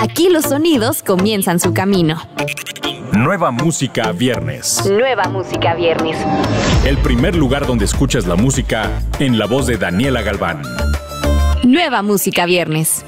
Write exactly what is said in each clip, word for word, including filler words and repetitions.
Aquí los sonidos comienzan su camino. Nueva Música Viernes. Nueva Música Viernes. El primer lugar donde escuchas la música en la voz de Daniela Galván. Nueva Música Viernes.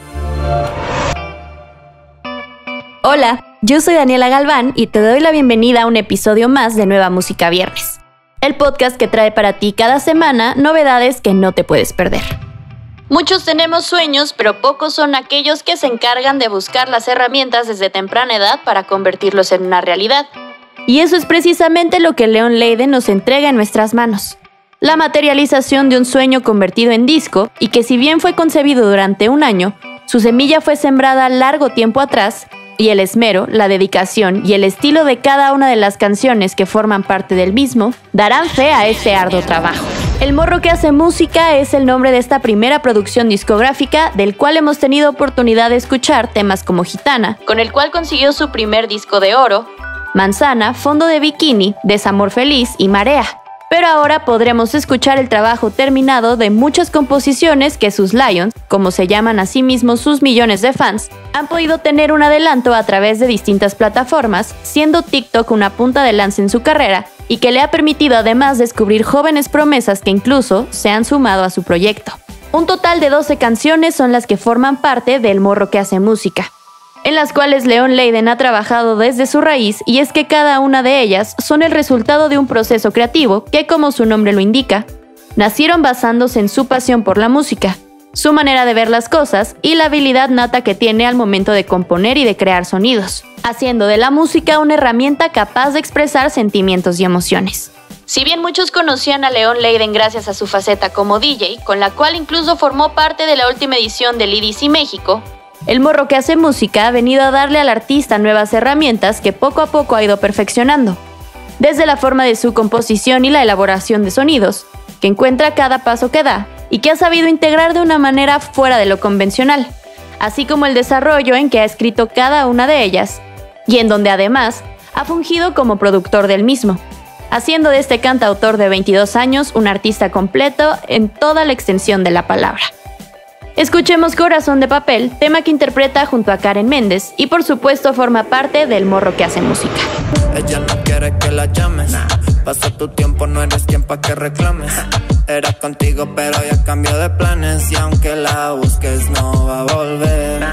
Hola, yo soy Daniela Galván y te doy la bienvenida a un episodio más de Nueva Música Viernes, el podcast que trae para ti cada semana novedades que no te puedes perder. Muchos tenemos sueños, pero pocos son aquellos que se encargan de buscar las herramientas desde temprana edad para convertirlos en una realidad. Y eso es precisamente lo que Leon Leiden nos entrega en nuestras manos. La materialización de un sueño convertido en disco, y que si bien fue concebido durante un año, su semilla fue sembrada largo tiempo atrás, y el esmero, la dedicación y el estilo de cada una de las canciones que forman parte del mismo darán fe a este arduo trabajo. El morro que hace música es el nombre de esta primera producción discográfica, del cual hemos tenido oportunidad de escuchar temas como Gitana, con el cual consiguió su primer disco de oro, Manzana, Fondo de Bikini, Desamor Feliz y Marea. Pero ahora podremos escuchar el trabajo terminado de muchas composiciones que sus Lions, como se llaman a sí mismos sus millones de fans, han podido tener un adelanto a través de distintas plataformas, siendo TikTok una punta de lanza en su carrera y que le ha permitido además descubrir jóvenes promesas que incluso se han sumado a su proyecto. Un total de doce canciones son las que forman parte del morro que hace música, en las cuales Leon Leiden ha trabajado desde su raíz, y es que cada una de ellas son el resultado de un proceso creativo que, como su nombre lo indica, nacieron basándose en su pasión por la música, su manera de ver las cosas y la habilidad nata que tiene al momento de componer y de crear sonidos, haciendo de la música una herramienta capaz de expresar sentimientos y emociones. Si bien muchos conocían a Leon Leiden gracias a su faceta como D J, con la cual incluso formó parte de la última edición del E D C México, el morro que hace música ha venido a darle al artista nuevas herramientas que poco a poco ha ido perfeccionando, desde la forma de su composición y la elaboración de sonidos, que encuentra cada paso que da y que ha sabido integrar de una manera fuera de lo convencional, así como el desarrollo en que ha escrito cada una de ellas, y en donde además ha fungido como productor del mismo, haciendo de este cantautor de veintidós años un artista completo en toda la extensión de la palabra. Escuchemos Corazón de Papel, tema que interpreta junto a Karen Méndez y por supuesto forma parte del morro que hace música. Ella no quiere que la llames, pasa tu tiempo, no eres quien pa' que reclames. Era contigo pero ya cambió de planes, y aunque la busques no va a volver.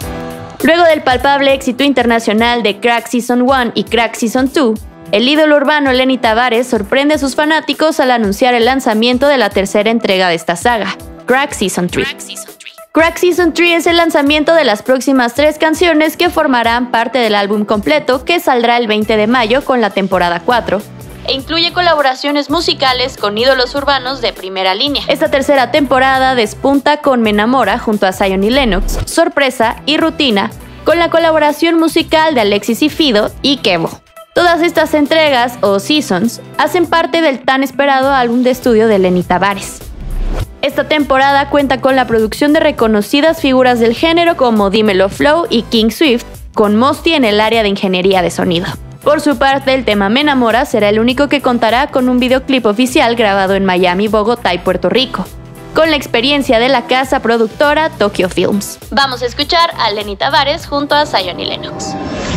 Luego del palpable éxito internacional de Crack Season uno y Crack Season dos, el ídolo urbano Lenny Tavares sorprende a sus fanáticos al anunciar el lanzamiento de la tercera entrega de esta saga, Crack Season tres. Crack Season tres es el lanzamiento de las próximas tres canciones que formarán parte del álbum completo que saldrá el veinte de mayo con la temporada cuatro, e incluye colaboraciones musicales con ídolos urbanos de primera línea. Esta tercera temporada despunta con Me Enamora junto a Zion y Lennox, Sorpresa y Rutina, con la colaboración musical de Alexis y Fido y Kevo. Todas estas entregas, o seasons, hacen parte del tan esperado álbum de estudio de Lenny Tavares. Esta temporada cuenta con la producción de reconocidas figuras del género como Dímelo Flow y King Swift, con Mosty en el área de ingeniería de sonido. Por su parte, el tema Me Enamora será el único que contará con un videoclip oficial grabado en Miami, Bogotá y Puerto Rico, con la experiencia de la casa productora Tokyo Films. Vamos a escuchar a Lenny Tavares junto a Zion y Lennox.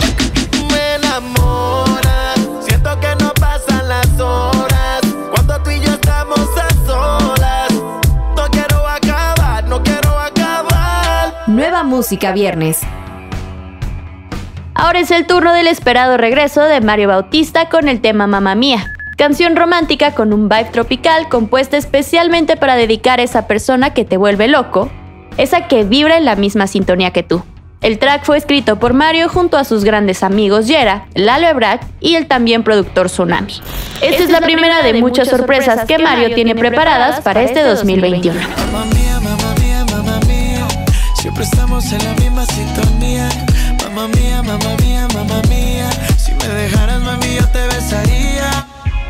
Me enamora, siento que no pasan las horas, cuando tú y yo estamos a solas. No quiero acabar, no quiero acabar. Nueva Música Viernes. Ahora es el turno del esperado regreso de Mario Bautista con el tema Mamma Mía, canción romántica con un vibe tropical compuesta especialmente para dedicar a esa persona que te vuelve loco, esa que vibra en la misma sintonía que tú. El track fue escrito por Mario junto a sus grandes amigos Yera, Lalo Ebrard y el también productor Tsunami. Esta, Esta es la primera de muchas sorpresas que Mario tiene preparadas para este dos mil veintiuno. Mamma mía, mamma mía, mamma mía, siempre estamos en la misma sintonía. Mamma mía, mamma mía, mamma mía, si me dejaras, mami, yo te besaría.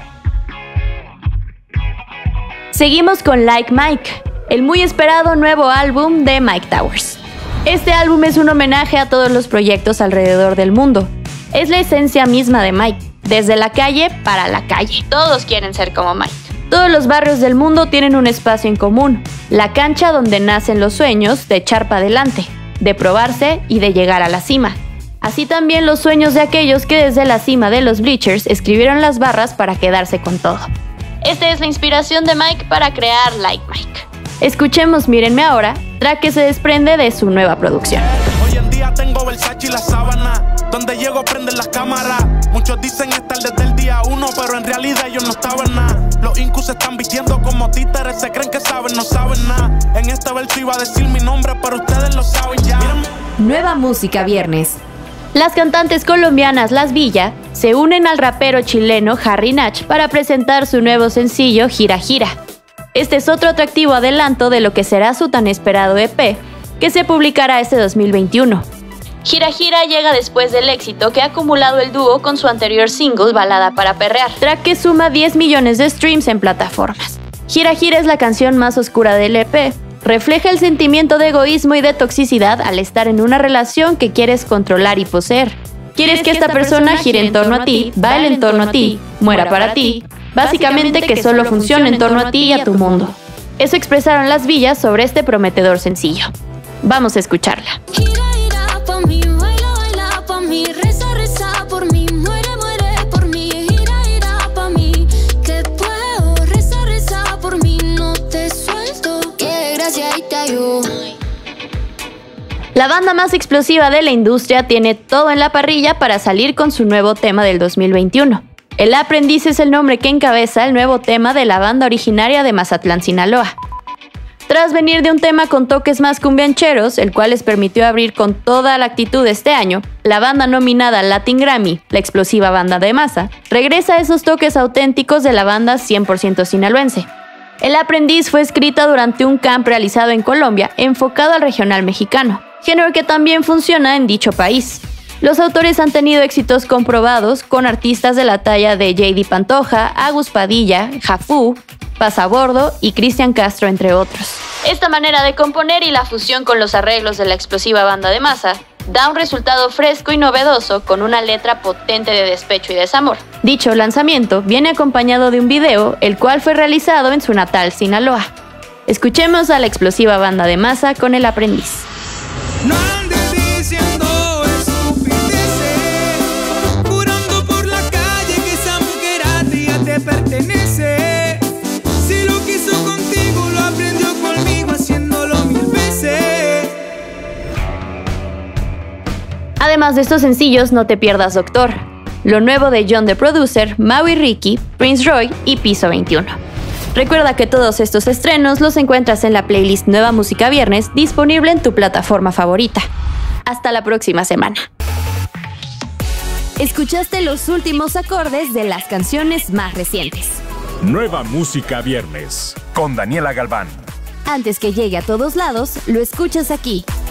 Seguimos con Like Mike, el muy esperado nuevo álbum de Mike Towers. Este álbum es un homenaje a todos los proyectos alrededor del mundo. Es la esencia misma de Mike, desde la calle para la calle. Todos quieren ser como Mike. Todos los barrios del mundo tienen un espacio en común, la cancha donde nacen los sueños de echar para adelante. de probarse y de llegar a la cima. Así también los sueños de aquellos que desde la cima de los bleachers escribieron las barras para quedarse con todo. Esta es la inspiración de Mike para crear Like Mike. Escuchemos Mírenme Ahora, track que se desprende de su nueva producción. Hoy en día tengo Versace y la sábana, donde llego prenden las cámaras. Muchos dicen estar desde el día uno, pero en realidad ellos no estaban nada. Los incus se están vistiendo como títeres, se creen que saben, no saben nada. En este verso iba a decir mi nombre, pero ustedes lo saben ya. Nueva música viernes. Las cantantes colombianas Las Villa se unen al rapero chileno Harry Nach para presentar su nuevo sencillo Gira Gira. Este es otro atractivo adelanto de lo que será su tan esperado E P, que se publicará este dos mil veintiuno. Gira Gira llega después del éxito que ha acumulado el dúo con su anterior single Balada para Perrear, track que suma diez millones de streams en plataformas. Gira Gira es la canción más oscura del E P. Refleja el sentimiento de egoísmo y de toxicidad al estar en una relación que quieres controlar y poseer. Quieres que esta persona gire en torno a ti, baile en torno a ti, muera para ti, básicamente que solo funcione en torno a ti y a tu mundo. Eso expresaron Las Villas sobre este prometedor sencillo. Vamos a escucharla. La banda más explosiva de la industria tiene todo en la parrilla para salir con su nuevo tema del dos mil veintiuno. El Aprendiz es el nombre que encabeza el nuevo tema de la banda originaria de Mazatlán, Sinaloa. Tras venir de un tema con toques más cumbiancheros, el cual les permitió abrir con toda la actitud este año, la banda nominada al Latin Grammy, la explosiva banda de Maza, regresa a esos toques auténticos de la banda cien por ciento sinaloense. El Aprendiz fue escrita durante un camp realizado en Colombia enfocado al regional mexicano, género que también funciona en dicho país. Los autores han tenido éxitos comprobados con artistas de la talla de J D Pantoja, Agus Padilla, Jafú, Pasabordo y Cristian Castro, entre otros. Esta manera de componer y la fusión con los arreglos de la explosiva banda de Maza da un resultado fresco y novedoso con una letra potente de despecho y desamor. Dicho lanzamiento viene acompañado de un video, el cual fue realizado en su natal Sinaloa. Escuchemos a la explosiva banda de Maza con El Aprendiz. No andes diciendo estupideces, jurando por la calle que esa mujer a ti ya te pertenece. Si lo quiso contigo, lo aprendió conmigo haciéndolo mil veces. Además de estos sencillos, no te pierdas Doctor, lo nuevo de John the Producer, Maui Ricky, Prince Roy y Piso veintiuno. Recuerda que todos estos estrenos los encuentras en la playlist Nueva Música Viernes, disponible en tu plataforma favorita. Hasta la próxima semana. Escuchaste los últimos acordes de las canciones más recientes. Nueva Música Viernes con Daniela Galván. Antes que llegue a todos lados, lo escuchas aquí.